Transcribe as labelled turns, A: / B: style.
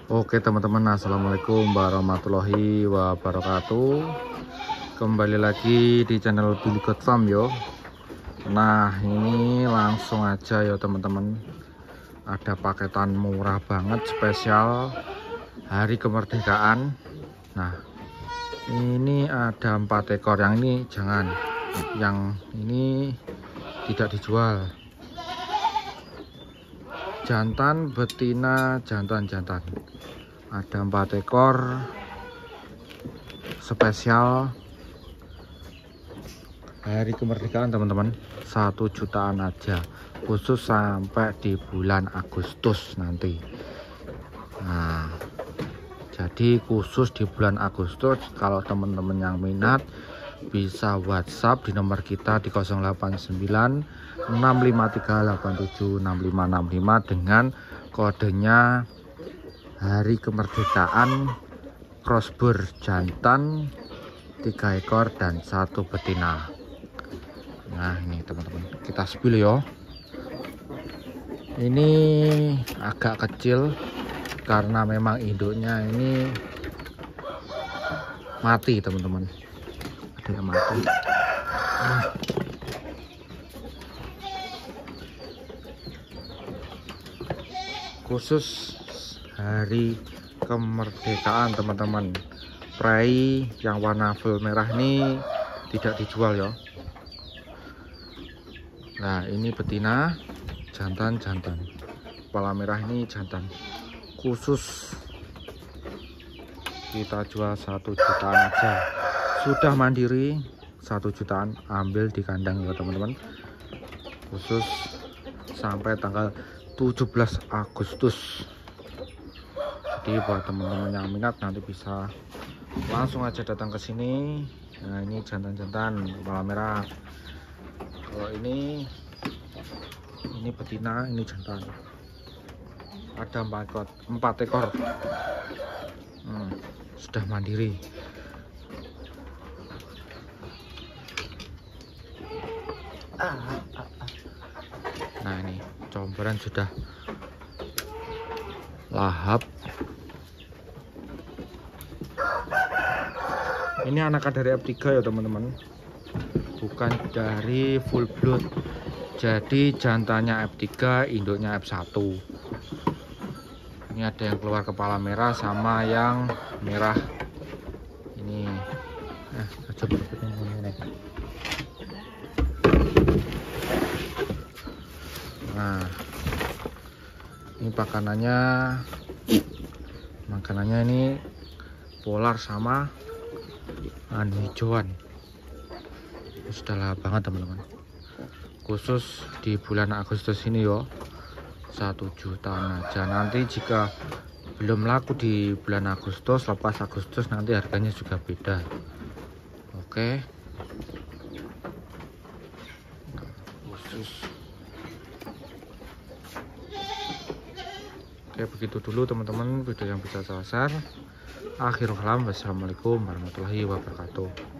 A: Oke teman-teman, assalamualaikum warahmatullahi wabarakatuh. Kembali lagi di channel Billy Goat Farm yo. Nah ini langsung aja ya teman-teman, ada paketan murah banget spesial hari kemerdekaan. Nah ini ada 4 ekor, yang ini jangan, yang ini tidak dijual. Jantan, betina, jantan. Ada 4 ekor spesial hari kemerdekaan teman-teman, 1 jutaan aja, khusus sampai di bulan Agustus nanti. Nah jadi khusus di bulan Agustus, kalau teman-teman yang minat bisa WhatsApp di nomor kita di 089 65387 6565 dengan kodenya hari kemerdekaan, crossbur jantan 3 ekor dan 1 betina. Nah ini teman-teman, kita spill yo. Ini agak kecil karena memang induknya ini mati teman-teman, ada yang mati. Khusus hari kemerdekaan teman-teman, prei yang warna full merah ini tidak dijual ya. Nah ini betina, jantan, kepala merah ini jantan, khusus kita jual 1 jutaan aja, sudah mandiri 1 jutaan, ambil di kandang ya teman-teman, khusus sampai tanggal 17 Agustus. Jadi buat teman-teman yang minat nanti bisa langsung aja datang ke sini. Nah ini jantan kepala merah. Kalau ini betina, ini jantan. Ada 4 ekor. Sudah mandiri. Nah ini comberan sudah lahap. Ini anakan dari F3 ya teman-teman, bukan dari full blood. Jadi jantannya F3, induknya F1. Ini ada yang keluar kepala merah sama yang merah ini. Coba ini. Nah ini makanannya ini polar sama hijauan. Sudah lah banget teman-teman, khusus di bulan Agustus ini yo, 1 jutaan aja. Nanti jika belum laku di bulan Agustus, lepas Agustus nanti harganya juga beda. Oke. Khusus. Oke, begitu dulu teman-teman video yang bisa saya share. Akhirul kalam, wassalamualaikum warahmatullahi wabarakatuh.